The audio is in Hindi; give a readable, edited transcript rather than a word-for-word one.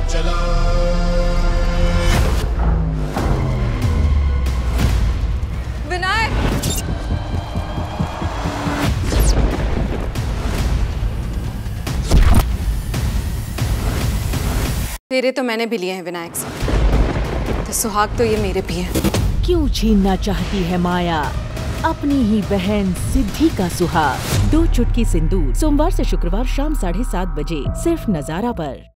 चला। विनायक, तेरे तो मैंने भी लिए हैं विनायक से, तो सुहाग तो ये मेरे भी हैं। क्यों छीनना चाहती है माया अपनी ही बहन सिद्धि का सुहाग। 2 चुटकी सिंदूर, सोमवार से शुक्रवार शाम 7:30 बजे, सिर्फ नजारा पर।